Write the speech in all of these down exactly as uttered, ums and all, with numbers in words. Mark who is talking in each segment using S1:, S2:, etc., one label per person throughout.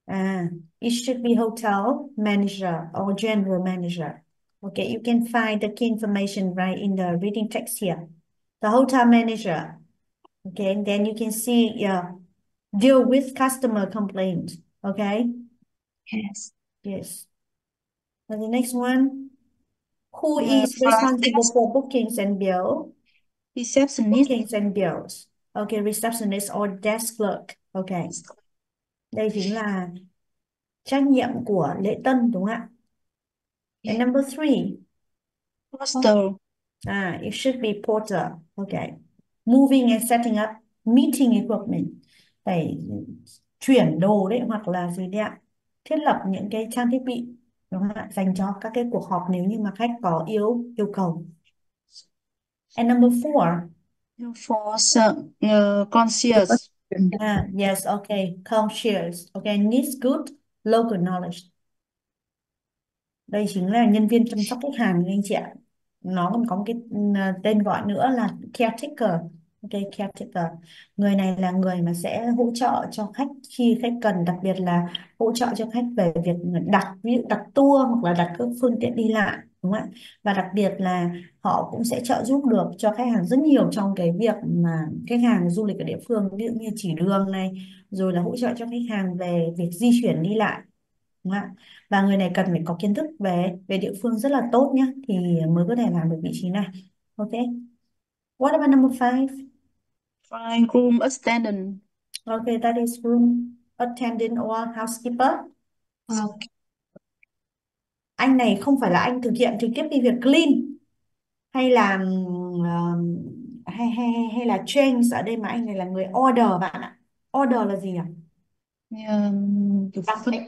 S1: À, it should be hotel manager or general manager. Okay, you can find the key information right in the reading text here. The hotel manager. Okay, and then you can see, yeah, deal with customer complaints. Okay,
S2: Yes.
S1: yes. And the next one, who
S2: Uh,
S1: is
S2: front
S1: responsible
S2: desk,
S1: for bookings and bill?
S2: receptionist.
S1: Bookings and bills. Okay, receptionist or desk clerk. Okay, đây chính là trách nhiệm của lễ tân đúng không ạ? And
S2: Yeah.
S1: number three,
S2: Hostel.
S1: ah, it should be porter. Okay, moving and setting up meeting equipment. Phải chuyển đồ đấy hoặc là gì đấy ạ? Thiết lập những cái trang thiết bị đúng không ạ? Dành cho các cái cuộc họp nếu như mà khách có yêu yêu cầu. And number four,
S2: For uh, uh, concierge.
S1: ah, yes, okay, concierge. Okay, needs good local knowledge. Đây chính là nhân viên chăm sóc khách hàng anh chị ạ. Nó còn có một cái ừ, tên gọi nữa là caretaker. Ok, caretaker. Người này là người mà sẽ hỗ trợ cho khách khi khách cần, đặc biệt là hỗ trợ cho khách về việc đặt, ví dụ đặt tour hoặc là đặt các phương tiện đi lại, đúng không ạ? Và đặc biệt là họ cũng sẽ trợ giúp được cho khách hàng rất nhiều trong cái việc mà khách hàng du lịch ở địa phương, ví dụ như chỉ đường này, rồi là hỗ trợ cho khách hàng về việc di chuyển đi lại, đúng không ạ? Và người này cần phải có kiến thức về về địa phương rất là tốt nhé thì mới có thể làm được vị trí này. Ok. What about number five?
S2: Fine room attendant.
S1: Okay, that is room attendant or housekeeper.
S2: Okay.
S1: Anh này không phải là anh thực hiện trực tiếp cái việc clean hay là um, hay, hay hay hay là change ở đây, mà anh này là người order bạn ạ. Order là gì ạ?
S2: Um, kiểu
S1: Đặt
S2: phân.
S1: đấy.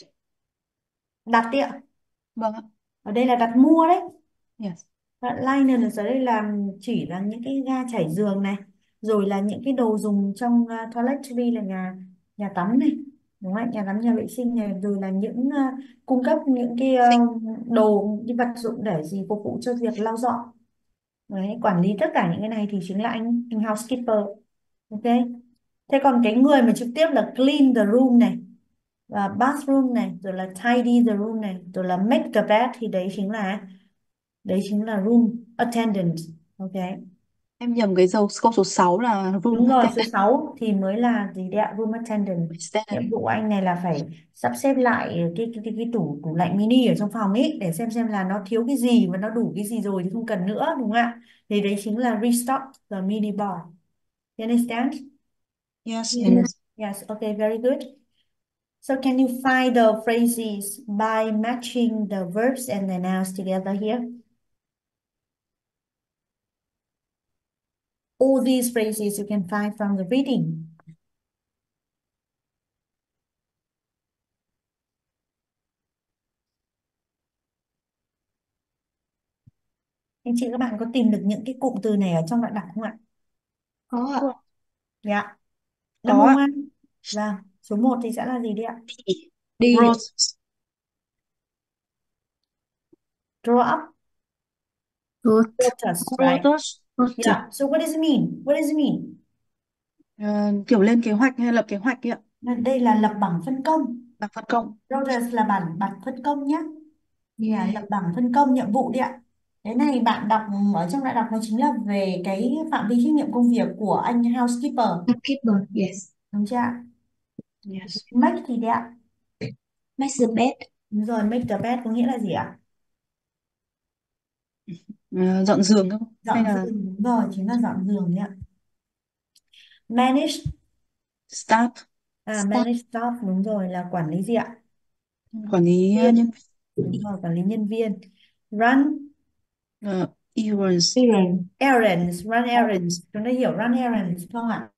S1: Đặt đấy ạ.
S2: Vâng ạ.
S1: Ở đây là đặt mua đấy.
S2: Yes.
S1: Liner ở dưới đây là chỉ là những cái ga trải giường này, rồi là những cái đồ dùng trong uh, toiletry là nhà nhà tắm này, đúng không ạ? Nhà tắm, nhà vệ sinh này, rồi là những uh, cung cấp những cái
S2: Sinh.
S1: uh, đồ, những vật dụng để gì phục vụ cho việc lau dọn. Đấy, quản lý tất cả những cái này thì chính là anh anh housekeeper. Ok. Thế còn cái người mà trực tiếp là clean the room này và bathroom này, rồi là tidy the room này, rồi là make the bed, thì đấy chính là đấy chính là room attendant. Ok,
S2: Em nhầm cái dấu câu số sáu là room
S1: đúng rồi, số
S2: attendant.
S1: sáu thì mới là gì đấy ạ? Room attendant. Nhiệm
S2: Attendant.
S1: vụ của anh này là phải sắp xếp lại cái cái cái, cái tủ tủ lạnh mini ở trong phòng ấy, để xem xem là nó thiếu cái gì và nó đủ cái gì rồi thì không cần nữa, đúng không ạ? Thì đấy chính là restock the mini bar. You understand?
S2: Yes.
S1: Yes. Yes, okay, very good. So can you find the phrases by matching the verbs and the nouns together here? All these phrases you can find from the reading. Anh chị các bạn có tìm được những cái cụm từ này ở trong đoạn đọc không ạ?
S2: Có ạ.
S1: Dạ.
S2: Có
S1: Number
S2: ạ.
S1: one. Vâng. Số một thì sẽ là gì đấy ạ?
S2: Đi. Đi. Rose.
S1: Draw up
S2: Rose.
S1: photos, right?
S2: Rose. Rose.
S1: Yeah. So what does it mean? What does it mean?
S2: Ờ, kiểu lên kế hoạch hay lập kế hoạch ấy ạ.
S1: Là đây là lập bảng phân công.
S2: Là phân công.
S1: Roles là bảng bảng phân công nhé. Là
S2: Yeah.
S1: lập bảng phân công nhiệm vụ đấy ạ. Cái này bạn đọc ở trong đoạn đọc nó chính là về cái phạm vi trách nhiệm công việc của anh housekeeper.
S2: Keeper. Yes.
S1: Đúng chưa ạ?
S2: Yes.
S1: Make thì đấy ạ.
S2: Make the bed.
S1: Đúng rồi, make the bed có nghĩa là gì ạ?
S2: Ờ, dọn giường không? Hay
S1: Dọn
S2: là
S1: giường, đúng rồi, chính là dọn giường đấy ạ. Manage,
S2: staff.
S1: à,
S2: Staff.
S1: manage staff, đúng rồi, là quản lý gì ạ?
S2: Quản lý ờ,
S1: Viên,
S2: nhân
S1: đúng rồi, quản lý nhân viên. Run
S2: uh, errands.
S1: errands, errands, run errands, chúng ta hiểu run errands không ạ?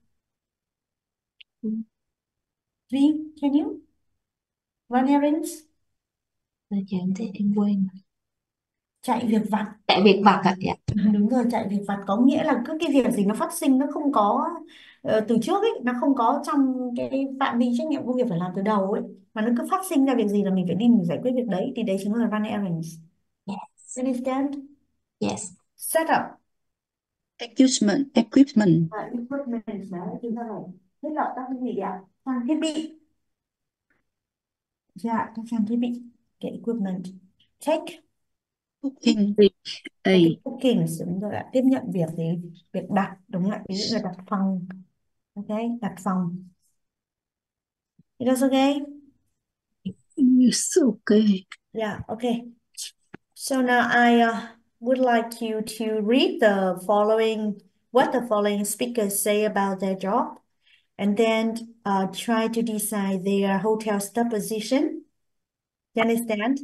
S1: Duy, can you run errands?
S2: Dạ em thấy em quên.
S1: Chạy việc vặt.
S2: Tại việc vặt ạ. Dạ.
S1: Đúng rồi, chạy việc vặt có nghĩa là cứ cái việc gì nó phát sinh, nó không có ờ, từ trước ấy, nó không có trong cái phạm vi trách nhiệm công việc phải làm từ đầu ấy, mà nó cứ phát sinh ra việc gì là mình phải đi mình giải quyết việc đấy, thì đấy chính là run errands.
S2: Yes.
S1: Understand?
S2: Yes.
S1: Set up.
S2: Equipment. Equipment.
S1: Và equipment là chúng ta phải thiết lập các cái gì ạ? Trang thiết bị. Dạ, các trang thiết bị, cái equipment. Take,
S2: Booking.
S3: Thì
S1: take
S3: thì
S1: booking, đúng rồi ạ. Tiếp nhận việc thì việc đặt, đúng ạ. Ví dụ như đặt phòng. Ok, đặt phòng. It is okay?
S3: it's okay.
S1: Yeah, okay. So now I uh, would like you to read the following, what the following speakers say about their job, and then uh, try to decide their hotel stop position. You understand?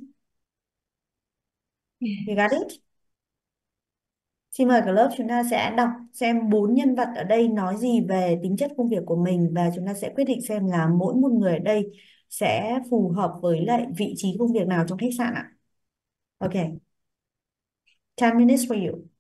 S1: You got it? Xin mời cả lớp chúng ta sẽ đọc xem bốn nhân vật ở đây nói gì về tính chất công việc của mình và chúng ta sẽ quyết định xem là mỗi một người ở đây sẽ phù hợp với lại vị trí công việc nào trong khách sạn ạ. Ok, ten minutes for you.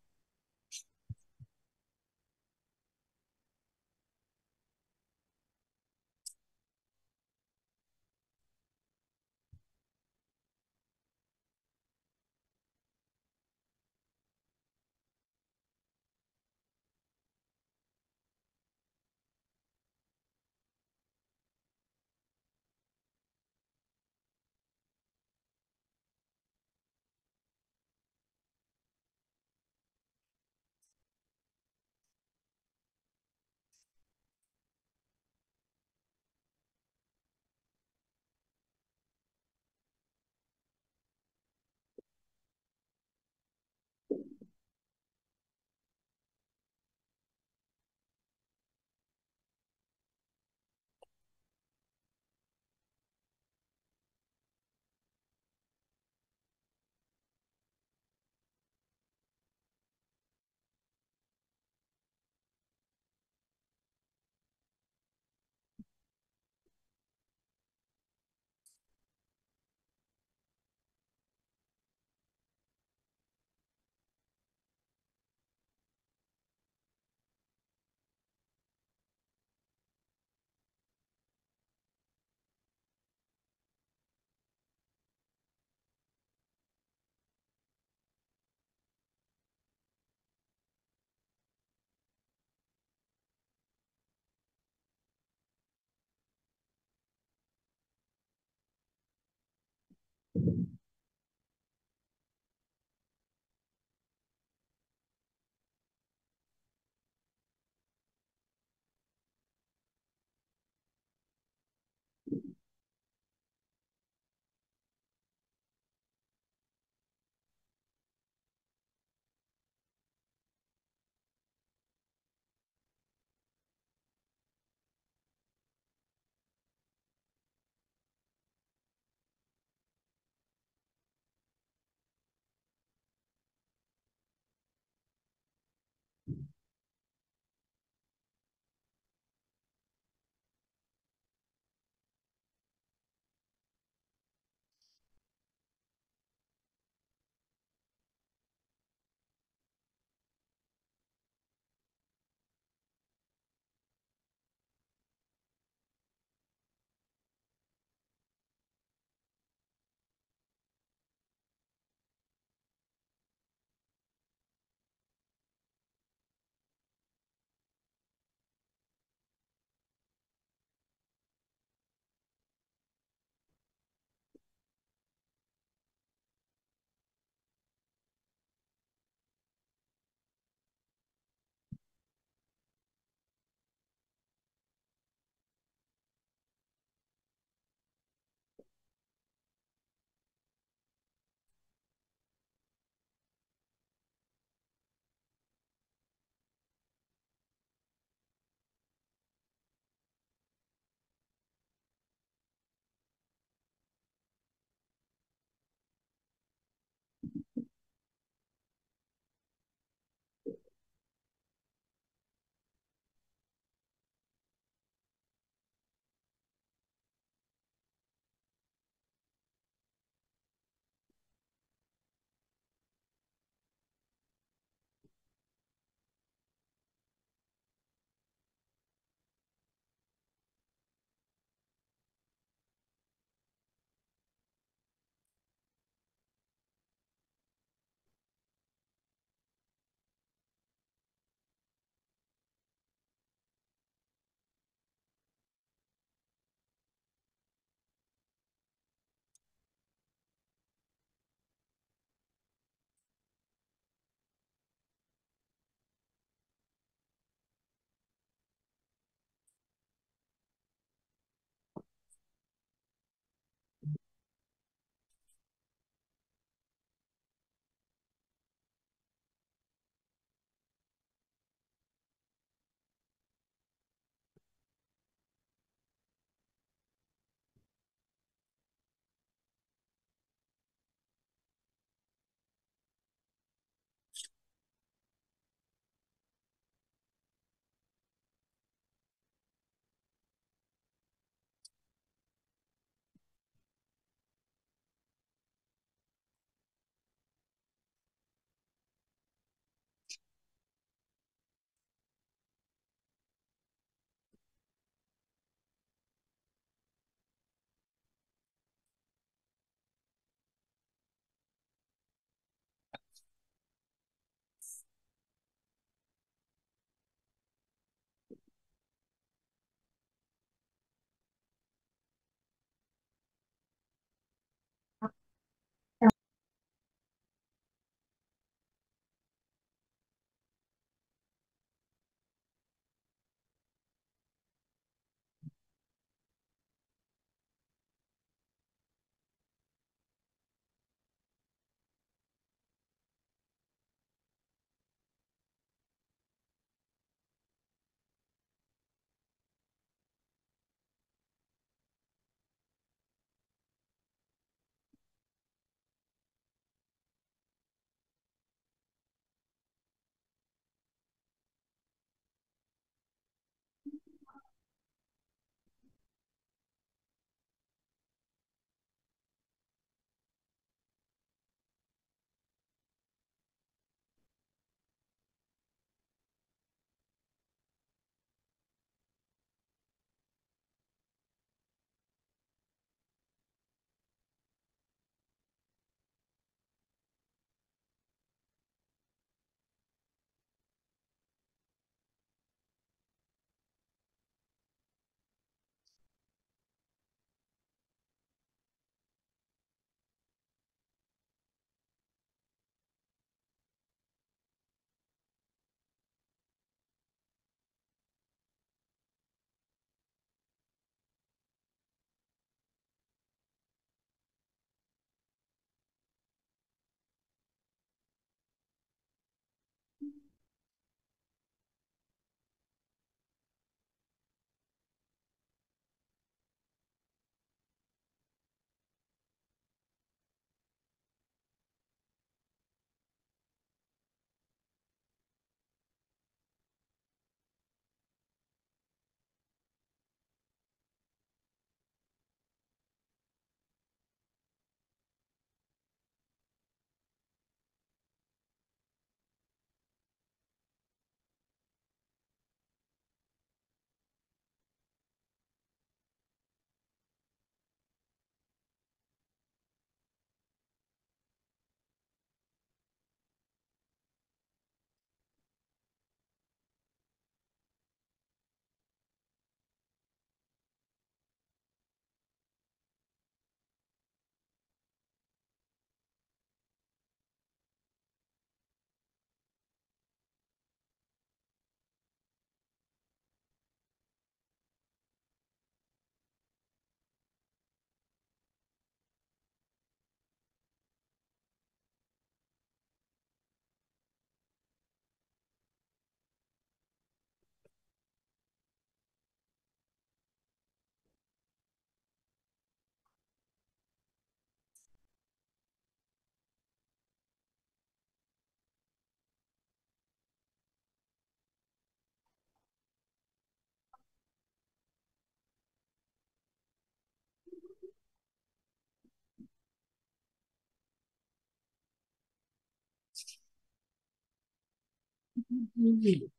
S3: Mm.